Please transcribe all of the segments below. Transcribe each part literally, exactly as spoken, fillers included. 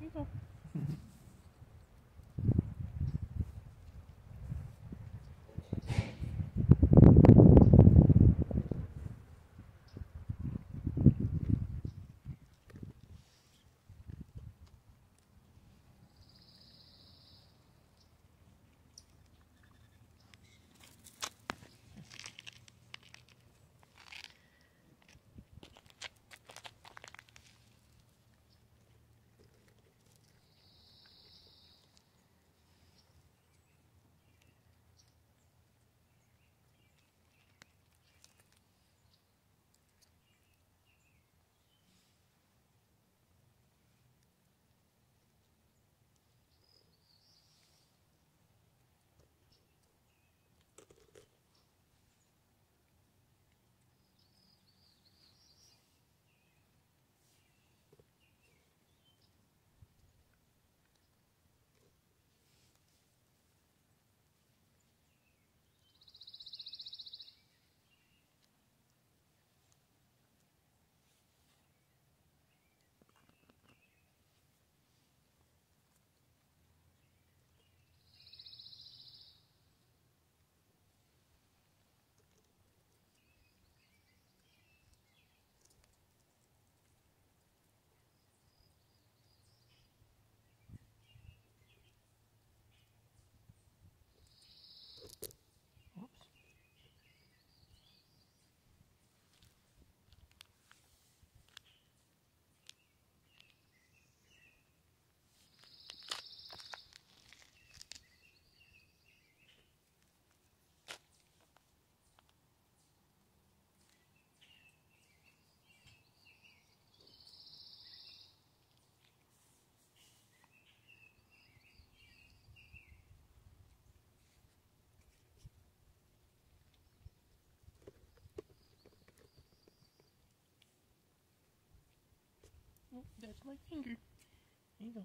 you go. Oh, that's my finger. There you go.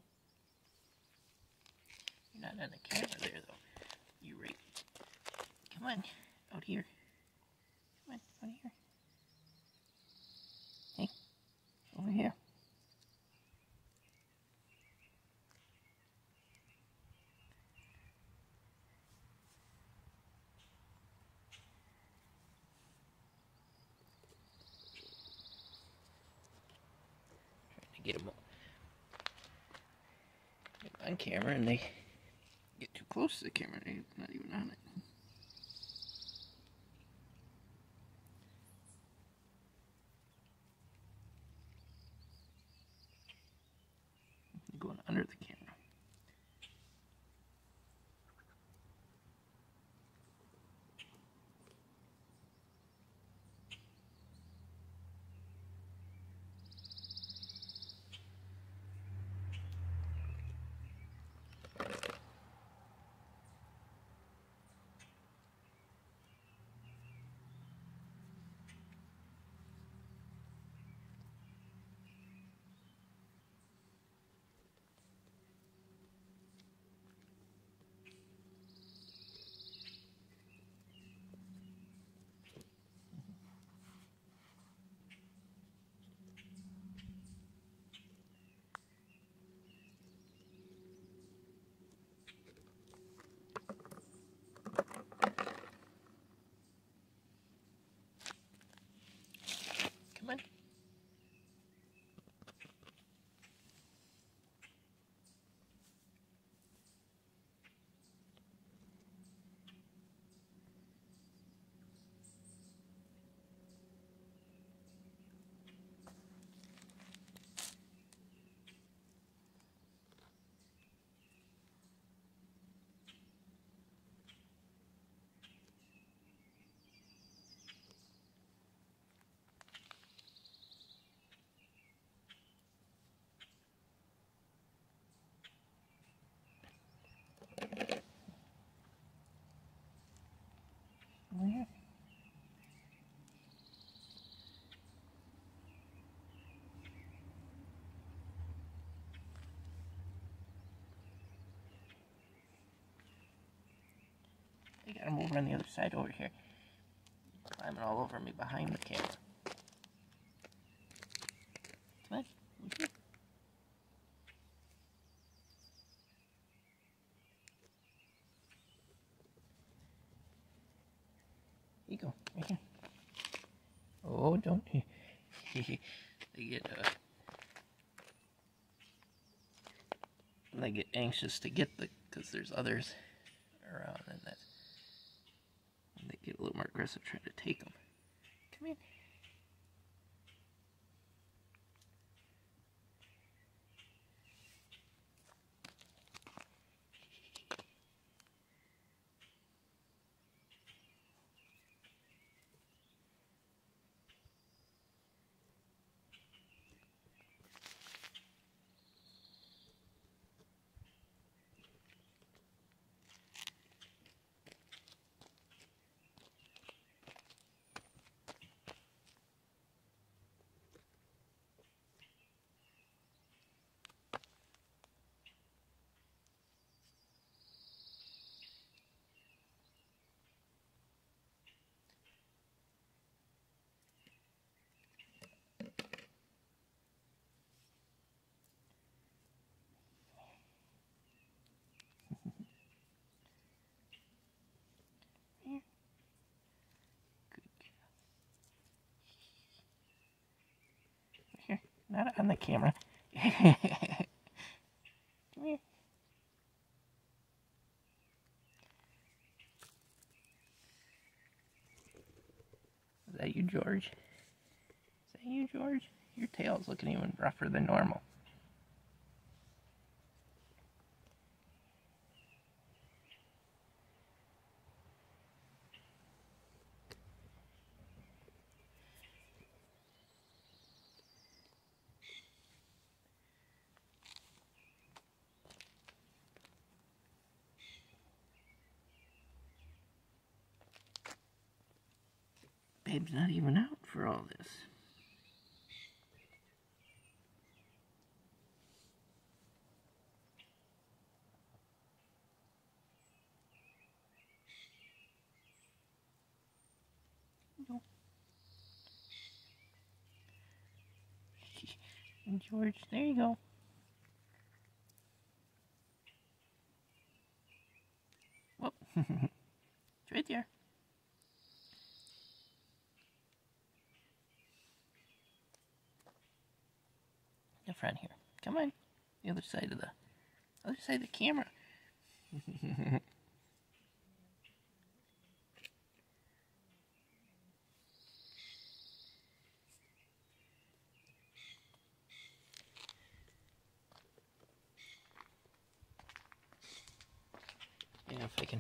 You're not on the camera there, though. You're right. Come on, out here. Come on, out here. Hey, over here. Trying to get them on camera, and they get too close to the camera. They're not even on it. Going under the camera. Come on. Over here. I got him over on the other side over here. Climbing all over me behind the camera. Come on. Over here. you go. Right here. Oh, don't. They get, uh, they get anxious to get the, because there's others around, and that, and they get a little more aggressive trying to take them. Come in. Here, not on the camera. Come here. Is that you, George? Is that you, George? Your tail's looking even rougher than normal. Babe's not even out for all this. No. And George, there you go. Whoop. It's right there. The front here. Come on. The other side of the other side of the camera. Yeah, if I can.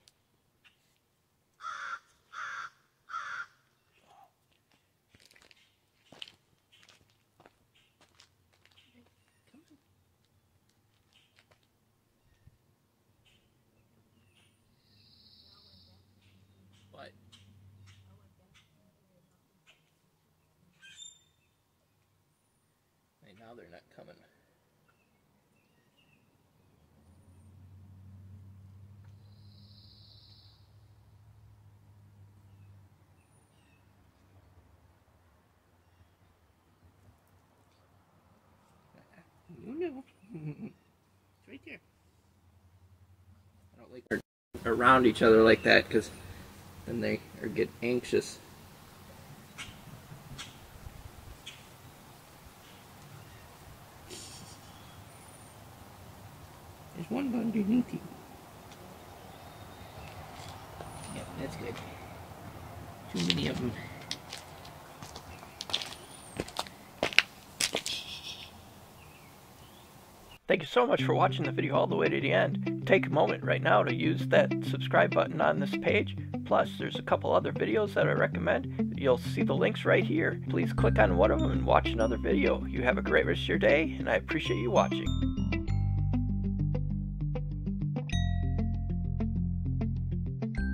What? Right now they're not coming. You know. It's right there. I don't like they're around each other like that because then they or get anxious. There's one underneath you. Yep, that's good. Too many of them. Thank you so much for watching the video all the way to the end. Take a moment right now to use that subscribe button on this page. Plus, there's a couple other videos that I recommend. You'll see the links right here. Please click on one of them and watch another video. You have a great rest of your day, and I appreciate you watching.